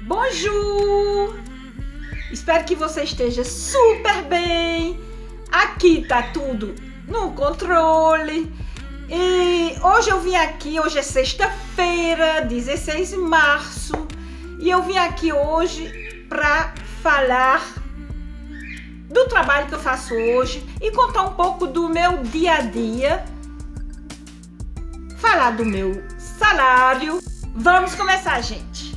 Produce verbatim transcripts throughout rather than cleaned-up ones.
Bonjour! Espero que você esteja super bem. Aqui tá tudo no controle. E hoje eu vim aqui, hoje é sexta-feira, dezesseis de março, e eu vim aqui hoje para falar do trabalho que eu faço hoje e contar um pouco do meu dia a dia, falar do meu salário. Vamos começar, gente!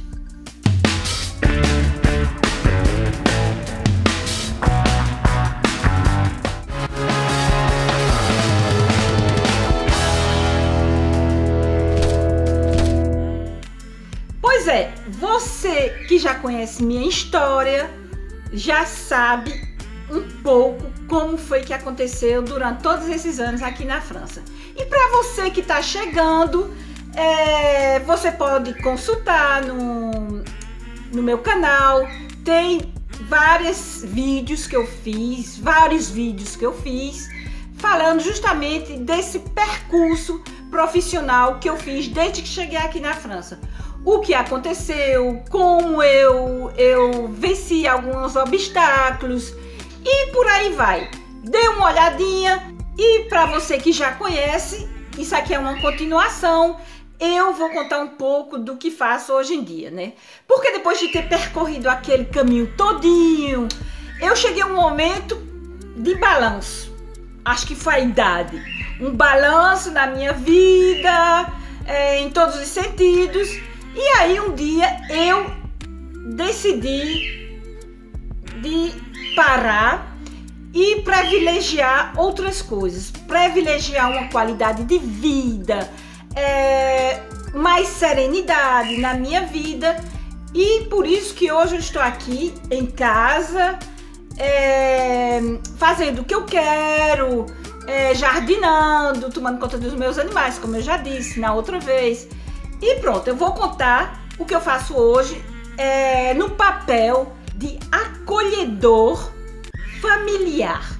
Pois é, você que já conhece minha história já sabe um pouco como foi que aconteceu durante todos esses anos aqui na França. E para você que está chegando, é, você pode consultar no, no meu canal. Tem vários vídeos que eu fiz, vários vídeos que eu fiz falando justamente desse percurso profissional que eu fiz desde que cheguei aqui na França. O que aconteceu, como eu, eu venci alguns obstáculos e por aí vai. Dê uma olhadinha e para você que já conhece, isso aqui é uma continuação. Eu vou contar um pouco do que faço hoje em dia, né? Porque depois de ter percorrido aquele caminho todinho, eu cheguei a um momento de balanço. Acho que foi a idade. Um balanço na minha vida, é, em todos os sentidos. E aí um dia eu decidi de parar e privilegiar outras coisas, privilegiar uma qualidade de vida, é, mais serenidade na minha vida, e por isso que hoje eu estou aqui em casa, é, fazendo o que eu quero, é, jardinando, tomando conta dos meus animais, como eu já disse na outra vez. E pronto, eu vou contar o que eu faço hoje é, no papel de acolhedor familiar.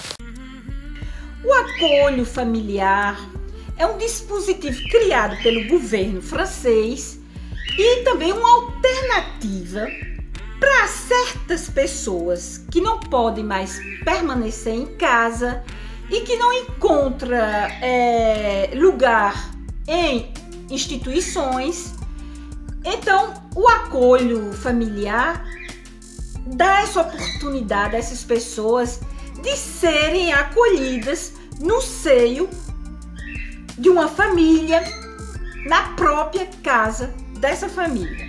O acolho familiar é um dispositivo criado pelo governo francês e também uma alternativa para certas pessoas que não podem mais permanecer em casa e que não encontram é, lugar em instituições. Então, o acolho familiar dá essa oportunidade a essas pessoas de serem acolhidas no seio de uma família, na própria casa dessa família.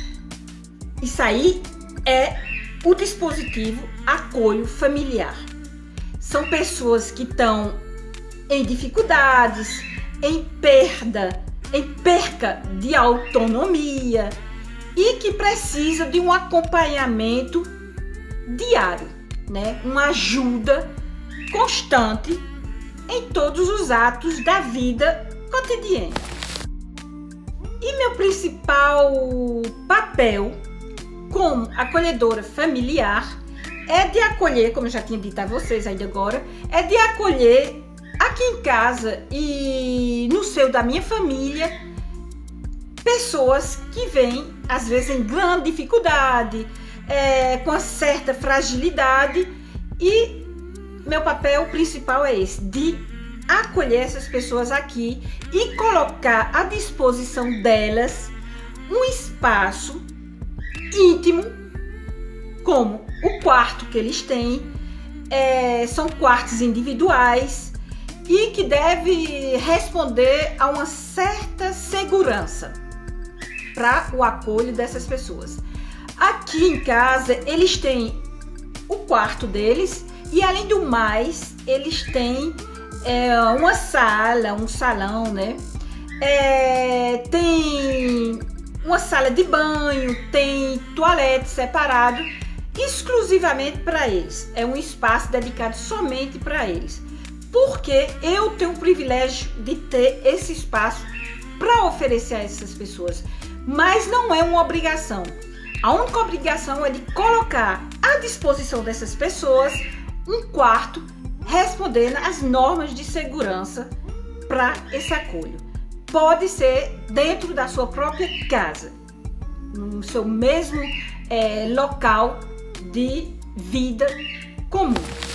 Isso aí é o dispositivo acolho familiar. São pessoas que estão em dificuldades, em perda, em perca de autonomia e que precisa de um acompanhamento diário, né? Uma ajuda constante em todos os atos da vida cotidiana. E meu principal papel como acolhedora familiar é de acolher, como eu já tinha dito a vocês ainda agora, é de acolher aqui em casa e no seio da minha família, pessoas que vêm, às vezes, em grande dificuldade, é, com uma certa fragilidade, e meu papel principal é esse, de acolher essas pessoas aqui e colocar à disposição delas um espaço íntimo, como o quarto que eles têm, é, são quartos individuais, e que deve responder a uma certa segurança para o acolho dessas pessoas. Aqui em casa eles têm o quarto deles e, além do mais, eles têm é, uma sala, um salão, né? É, tem uma sala de banho, tem toalete separado exclusivamente para eles. É um espaço dedicado somente para eles. Porque eu tenho o privilégio de ter esse espaço para oferecer a essas pessoas. Mas não é uma obrigação. A única obrigação é de colocar à disposição dessas pessoas um quarto respondendo às normas de segurança para esse acolho. Pode ser dentro da sua própria casa. no seu mesmo é, local de vida comum.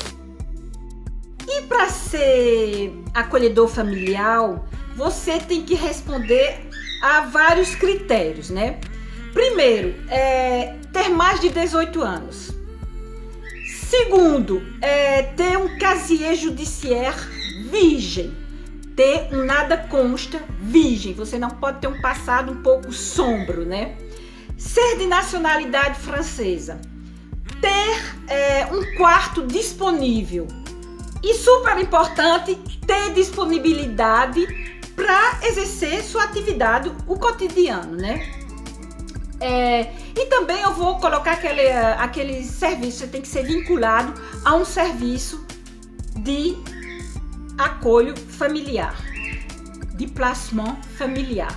E para ser acolhedor familiar, você tem que responder a vários critérios, né? Primeiro, é ter mais de dezoito anos. Segundo, é ter um casier judiciaire virgem. Ter um nada consta virgem. Você não pode ter um passado um pouco sombrio, né? Ser de nacionalidade francesa. Ter é, um quarto disponível. E super importante, ter disponibilidade para exercer sua atividade, o cotidiano, né? É, e também eu vou colocar aquele, aquele serviço, você tem que ser vinculado a um serviço de acolho familiar, de placement familiar.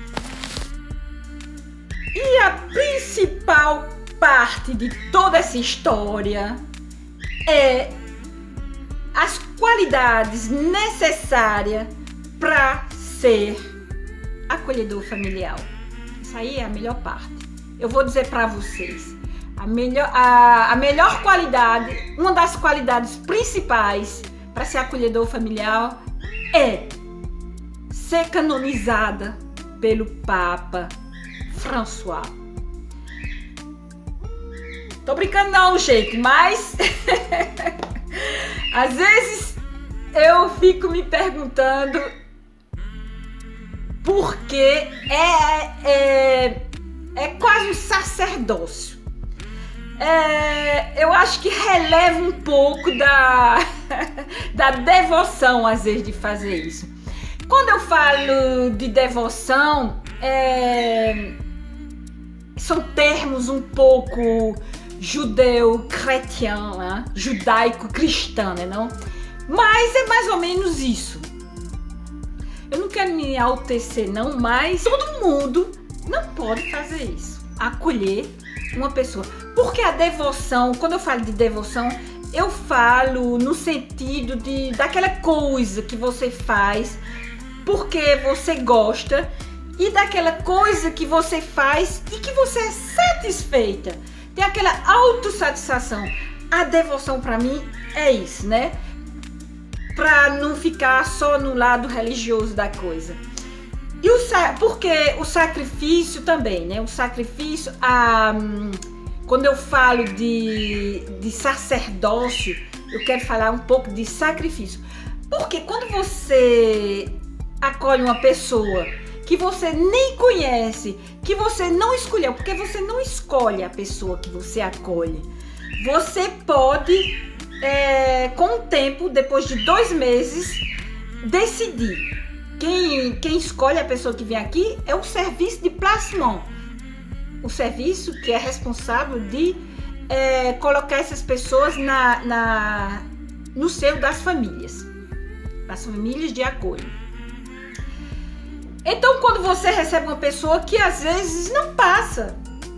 E a principal parte de toda essa história é as qualidades necessárias para ser acolhedor familiar. Isso aí é a melhor parte. Eu vou dizer para vocês, a melhor, a, a melhor qualidade, uma das qualidades principais para ser acolhedor familiar é ser canonizada pelo Papa François. Tô brincando não, gente, mas às vezes eu fico me perguntando por que é, é, é quase um sacerdócio. É, eu acho que releva um pouco da, da devoção, às vezes, de fazer isso. Quando eu falo de devoção, é, são termos um pouco judeu-cristão, né? Judaico-cristão, né, não? Mas é mais ou menos isso. Eu não quero me enaltecer não, mas todo mundo não pode fazer isso. Acolher uma pessoa. Porque a devoção, quando eu falo de devoção, eu falo no sentido de daquela coisa que você faz porque você gosta e daquela coisa que você faz e que você é satisfeita. Tem aquela autossatisfação. A devoção para mim é isso, né? Para não ficar só no lado religioso da coisa. E o porque o sacrifício também, né? O sacrifício, a, quando eu falo de, de sacerdócio, eu quero falar um pouco de sacrifício. Porque quando você acolhe uma pessoa que você nem conhece, que você não escolheu, porque você não escolhe a pessoa que você acolhe. Você pode, é, com o tempo, depois de dois meses, decidir. Quem, quem escolhe a pessoa que vem aqui é o serviço de placement. O serviço que é responsável de é, colocar essas pessoas na, na, no seio das famílias. Das famílias de acolho. Então, quando você recebe uma pessoa que às vezes não passa,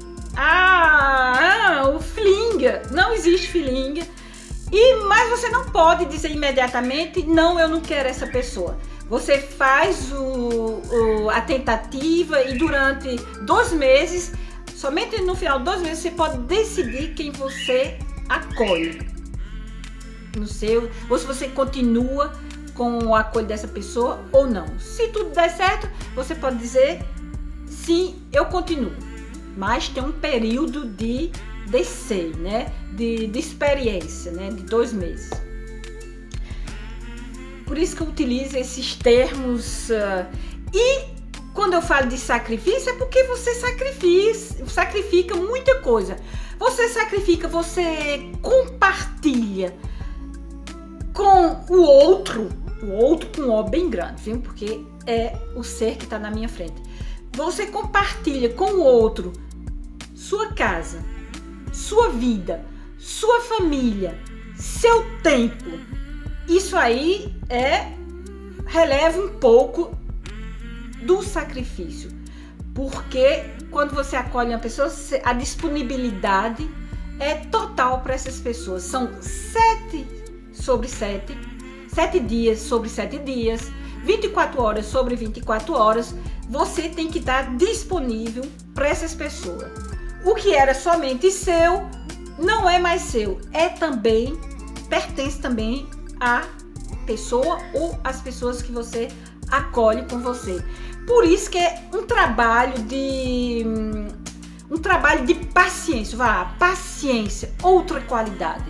ah, ah o flinga, não existe flinga, e, mas você não pode dizer imediatamente, não, eu não quero essa pessoa. Você faz o, o, a tentativa e durante dois meses, somente no final de dois meses, você pode decidir quem você acolhe no seu, ou se você continua com o acolho dessa pessoa ou não. Se tudo der certo, você pode dizer sim, eu continuo. Mas tem um período de descer, né? De, de experiência, né? De dois meses. Por isso que eu utilizo esses termos. Uh, e quando eu falo de sacrifício, é porque você sacrifica, sacrifica muita coisa. Você sacrifica, você compartilha com o outro. O outro com um O bem grande, viu? Porque é o ser que está na minha frente. Você compartilha com o outro sua casa, sua vida, sua família, seu tempo. Isso aí é releva um pouco do sacrifício. Porque quando você acolhe uma pessoa, a disponibilidade é total para essas pessoas. São sete sobre sete. Sete dias sobre sete dias, vinte e quatro horas sobre vinte e quatro horas, você tem que estar disponível para essas pessoas. O que era somente seu não é mais seu, é também, pertence também à pessoa ou às pessoas que você acolhe com você. Por isso que é um trabalho de um trabalho de paciência, vai lá, paciência, outra qualidade.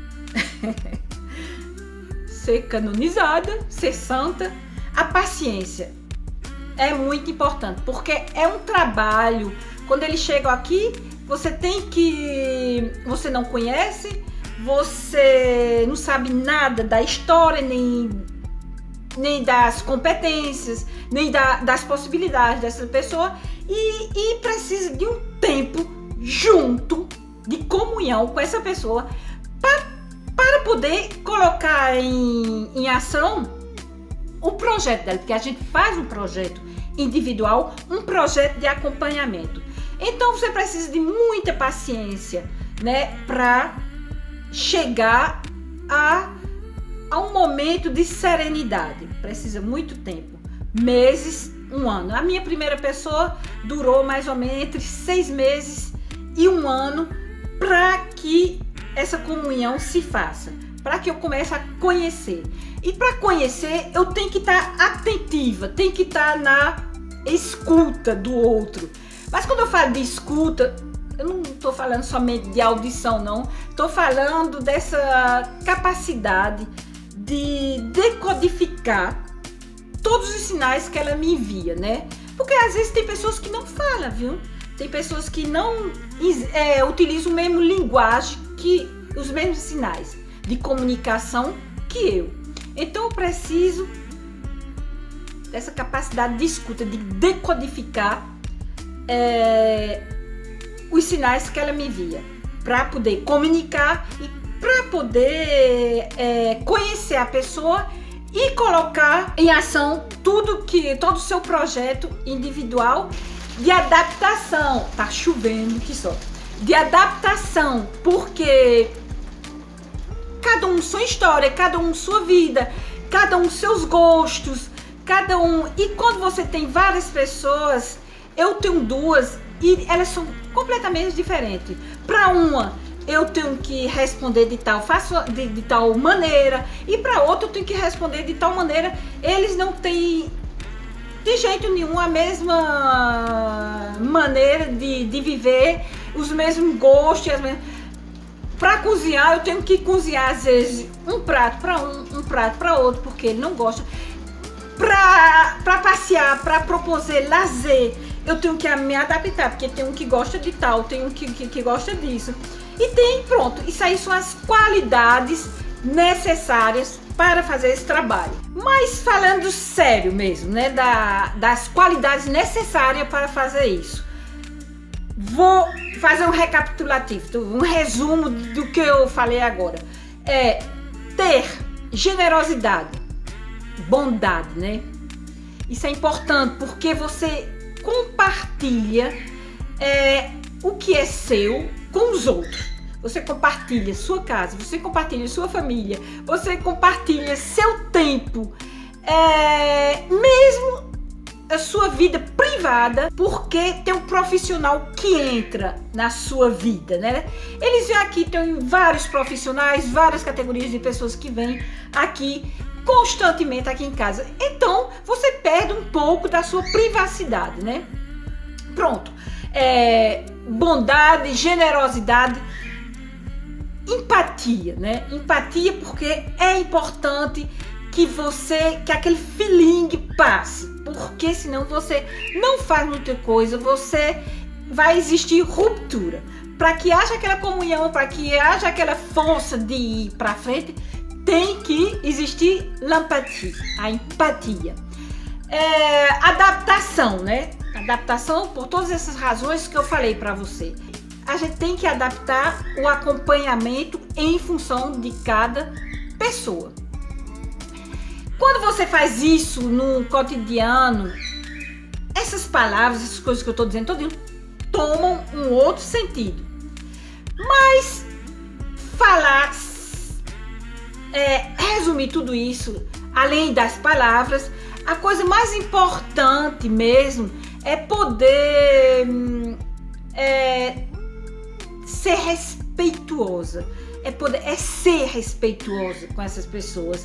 Ser canonizada, ser santa, a paciência é muito importante, porque é um trabalho. Quando eles chegam aqui, você tem que, você não conhece, você não sabe nada da história, nem, nem das competências, nem da, das possibilidades dessa pessoa, e, e precisa de um tempo junto, de comunhão com essa pessoa, pra, para poder colocar em, em ação o projeto dela, porque a gente faz um projeto individual, um projeto de acompanhamento. Então você precisa de muita paciência, né, para chegar a, a um momento de serenidade. Precisa muito tempo, meses, um ano. A minha primeira pessoa durou mais ou menos entre seis meses e um ano para que essa comunhão se faça, para que eu comece a conhecer. E para conhecer, eu tenho que estar atentiva, tenho que estar na escuta do outro. Mas quando eu falo de escuta, eu não estou falando somente de audição, não. Estou falando dessa capacidade de decodificar todos os sinais que ela me envia, né? Porque às vezes tem pessoas que não falam, viu? Tem pessoas que não é, utilizam o mesmo linguagem, que os mesmos sinais de comunicação que eu. Então eu preciso dessa capacidade de escuta, de decodificar é, os sinais que ela me envia, para poder comunicar e para poder é, conhecer a pessoa e colocar em ação tudo que, todo o seu projeto individual de adaptação. Tá chovendo que só. De adaptação, porque cada um sua história, cada um sua vida, cada um seus gostos, cada um. E quando você tem várias pessoas, eu tenho duas e elas são completamente diferentes. Para uma eu tenho que responder de tal, faço de, de tal maneira, e para outra eu tenho que responder de tal maneira. Eles não têm de jeito nenhum a mesma maneira de, de viver, os mesmos gostos, as mesmas... Para cozinhar, eu tenho que cozinhar às vezes um prato para um, um prato para outro, porque ele não gosta. Para passear, para proposer lazer, eu tenho que me adaptar, porque tem um que gosta de tal, tem um que, que, que gosta disso. E tem, pronto, isso aí são as qualidades necessárias para fazer esse trabalho. Mas falando sério mesmo, né, da, das qualidades necessárias para fazer isso, vou fazer um recapitulativo, um resumo do que eu falei agora. É ter generosidade, bondade, né? Isso é importante porque você compartilha é, o que é seu com os outros. Você compartilha sua casa, você compartilha sua família, você compartilha seu tempo, é, mesmo a sua vida privada, porque tem um profissional que entra na sua vida, né? Eles vêm aqui, tem vários profissionais, várias categorias de pessoas que vêm aqui constantemente aqui em casa. Então, você perde um pouco da sua privacidade, né? Pronto. É, bondade, generosidade, empatia, né? Empatia, porque é importante que você, que aquele feeling passe, porque senão você não faz muita coisa, você vai existir ruptura. Para que haja aquela comunhão, para que haja aquela força de ir para frente, tem que existir l'empathie, a empatia. É, adaptação, né? Adaptação por todas essas razões que eu falei para você. A gente tem que adaptar o acompanhamento em função de cada pessoa. Quando você faz isso no cotidiano, essas palavras, essas coisas que eu estou dizendo, todinho, tomam um outro sentido. Mas falar, é, resumir tudo isso, além das palavras, a coisa mais importante mesmo é poder é, ser respeituosa, é poder é ser respeituosa com essas pessoas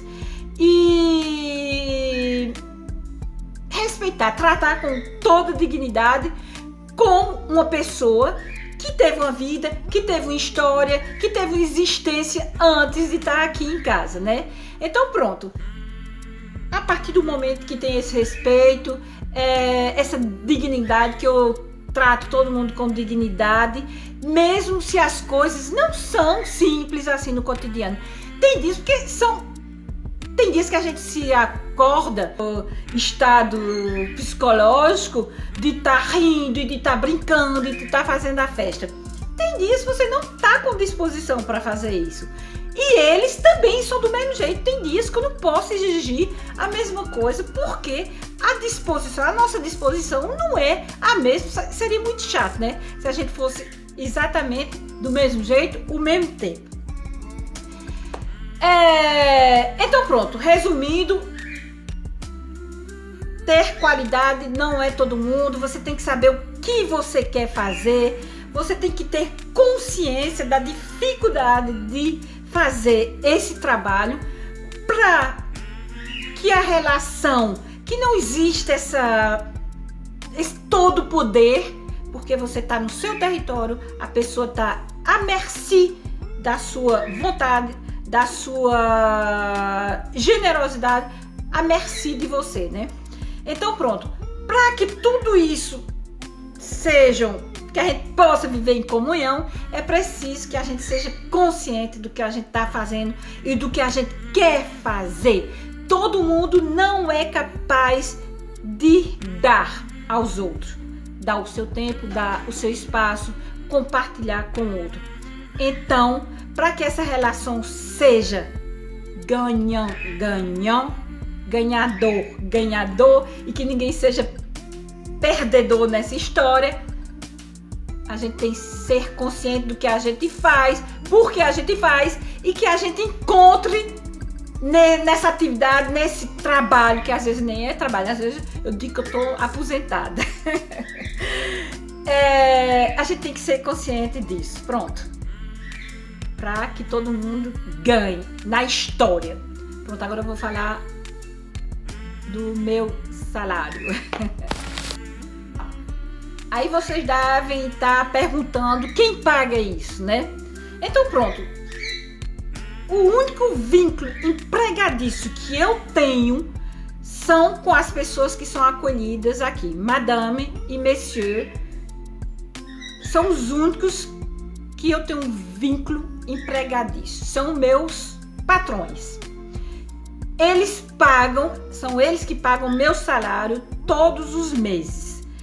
e respeitar, tratar com toda dignidade com uma pessoa que teve uma vida, que teve uma história, que teve uma existência antes de estar aqui em casa, né? Então pronto, a partir do momento que tem esse respeito, é, essa dignidade, que eu trato todo mundo com dignidade, mesmo se as coisas não são simples assim no cotidiano. Tem dias, porque são tem dias que a gente se acorda no estado psicológico de estar tá rindo, de estar tá brincando, de estar tá fazendo a festa. Tem dias que você não está com disposição para fazer isso. E eles também são do mesmo jeito. Tem dias que eu não posso exigir a mesma coisa, porque a disposição, a nossa disposição não é a mesma. Seria muito chato, né? Se a gente fosse exatamente do mesmo jeito, o mesmo tempo. É... Então pronto, resumindo, ter qualidade não é todo mundo. Você tem que saber o que você quer fazer. Você tem que ter consciência da dificuldade de fazer esse trabalho, para que a relação, que não existe essa, esse todo poder, porque você está no seu território, a pessoa está à mercê da sua vontade, da sua generosidade, à mercê de você, né? Então pronto, para que tudo isso sejam, que a gente possa viver em comunhão, é preciso que a gente seja consciente do que a gente está fazendo e do que a gente quer fazer. Todo mundo não é capaz de dar aos outros, dar o seu tempo, dar o seu espaço, compartilhar com o outro. Então, para que essa relação seja ganhão, ganhão, ganhador, ganhador, e que ninguém seja perdedor nessa história, a gente tem que ser consciente do que a gente faz, por que a gente faz, e que a gente encontre nessa atividade, nesse trabalho, que às vezes nem é trabalho, às vezes eu digo que eu estou aposentada. É, a gente tem que ser consciente disso, pronto. Para que todo mundo ganhe na história. Pronto, agora eu vou falar do meu salário. Aí vocês devem estar perguntando quem paga isso, né? Então pronto, o único vínculo empregadício que eu tenho são com as pessoas que são acolhidas aqui. Madame e Monsieur são os únicos que eu tenho um vínculo empregadício. São meus patrões. Eles pagam, são eles que pagam meu salário todos os meses.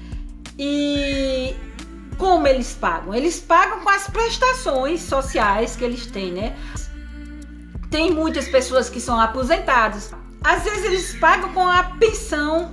E como eles pagam? Eles pagam com as prestações sociais que eles têm, né? Tem muitas pessoas que são aposentadas. Às vezes eles pagam com a pensão,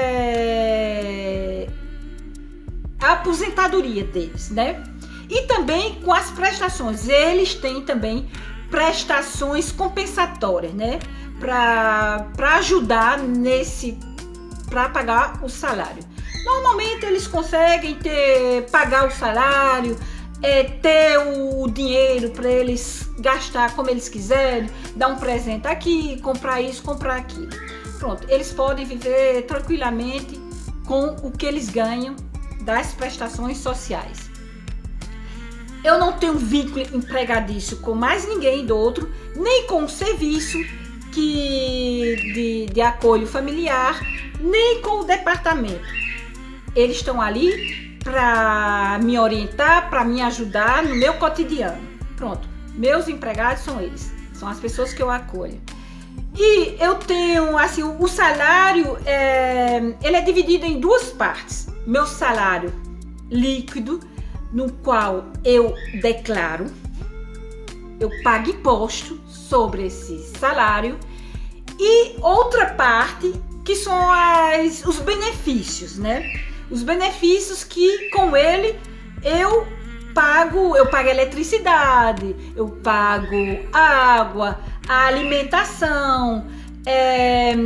é... a aposentadoria deles, né? E também com as prestações. Eles têm também prestações compensatórias, né? Para para ajudar nesse, para pagar o salário. Normalmente eles conseguem ter, pagar o salário, é, ter o dinheiro para eles gastar como eles quiserem, dar um presente aqui, comprar isso, comprar aquilo. Pronto, eles podem viver tranquilamente com o que eles ganham das prestações sociais. Eu não tenho vínculo empregadício com mais ninguém do outro, nem com o serviço que, de, de acolho familiar, nem com o departamento. Eles estão ali para me orientar, para me ajudar no meu cotidiano. Pronto, meus empregados são eles, são as pessoas que eu acolho. E eu tenho, assim, o salário, é, ele é dividido em duas partes. Meu salário líquido, no qual eu declaro, eu pago imposto sobre esse salário, e outra parte que são as, os benefícios, né? Os benefícios que com ele eu pago, eu pago eletricidade, eu pago água, a alimentação, é,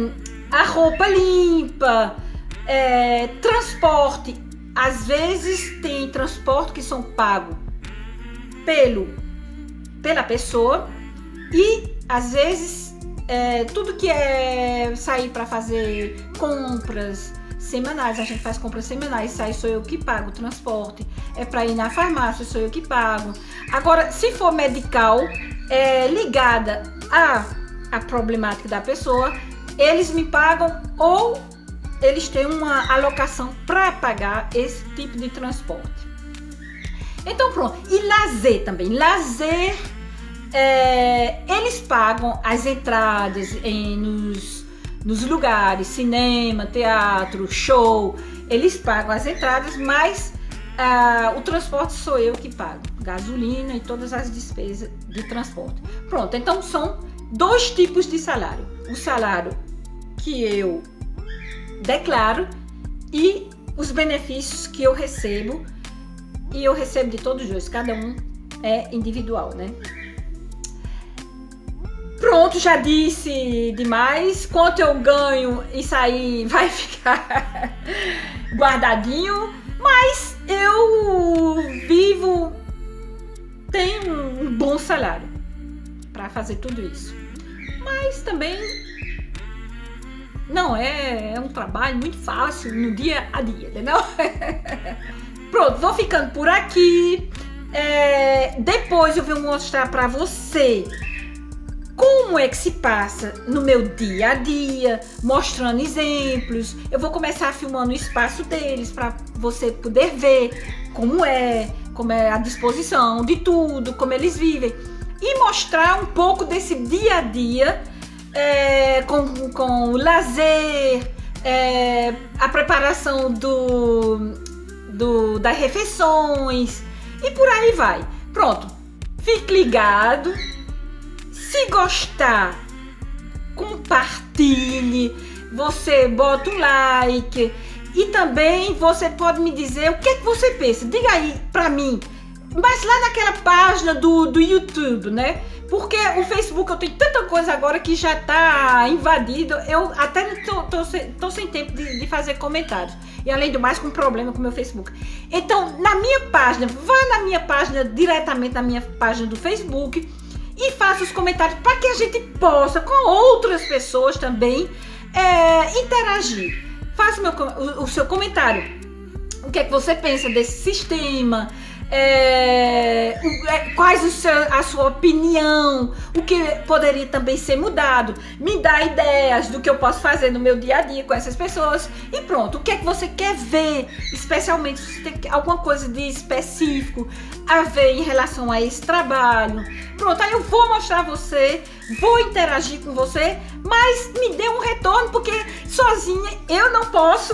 a roupa limpa, é, transporte. Às vezes tem transporte que são pagos pelo, pela pessoa e às vezes é, tudo que é sair para fazer compras semanais, a gente faz compras semanais, sai sou eu que pago o transporte, é para ir na farmácia, sou eu que pago. Agora, se for medical, é, ligada a, a problemática da pessoa, eles me pagam ou eles têm uma alocação para pagar esse tipo de transporte. Então pronto, e lazer também, lazer, é, eles pagam as entradas em, nos nos lugares, cinema, teatro, show, eles pagam as entradas, mas ah, o transporte sou eu que pago, gasolina e todas as despesas de transporte. Pronto, então são dois tipos de salário, o salário que eu declaro e os benefícios que eu recebo, e eu recebo de todos os dois, cada um é individual, né? Pronto, já disse demais. Quanto eu ganho, isso aí vai ficar guardadinho. Mas eu vivo, tenho um bom salário para fazer tudo isso. Mas também não é, é um trabalho muito fácil no dia a dia, entendeu? Pronto, vou ficando por aqui. É, depois eu vou mostrar para você como é que se passa no meu dia a dia, mostrando exemplos. Eu vou começar filmando o espaço deles para você poder ver como é, como é a disposição de tudo, como eles vivem. E mostrar um pouco desse dia a dia, é, com, com o lazer, é, a preparação do, do, das refeições e por aí vai. Pronto, fique ligado. Se gostar, compartilhe, você bota um like e também você pode me dizer o que é que você pensa. Diga aí pra mim, mas lá naquela página do, do YouTube, né? Porque o Facebook eu tenho tanta coisa agora que já tá invadido, eu até tô, tô, tô sem tempo de, de fazer comentários. E além do mais, com problema com o meu Facebook. Então, na minha página, vá na minha página, diretamente na minha página do Facebook, e faça os comentários para que a gente possa, com outras pessoas também, é, interagir. Faça o, meu, o, o seu comentário. O que é que você pensa desse sistema? É, quais o seu, a sua opinião? O que poderia também ser mudado? Me dá ideias do que eu posso fazer no meu dia a dia com essas pessoas. E pronto, o que é que você quer ver? Especialmente se você tem alguma coisa de específico a ver em relação a esse trabalho. Pronto, aí eu vou mostrar a você, vou interagir com você, mas me dê um retorno, porque sozinha eu não posso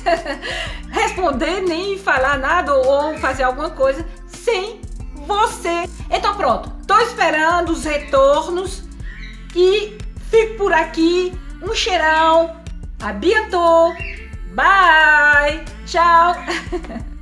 responder nem falar nada ou fazer alguma coisa sem você. Então pronto, tô esperando os retornos e fico por aqui. Um cheirão, a bientôt, bye, tchau.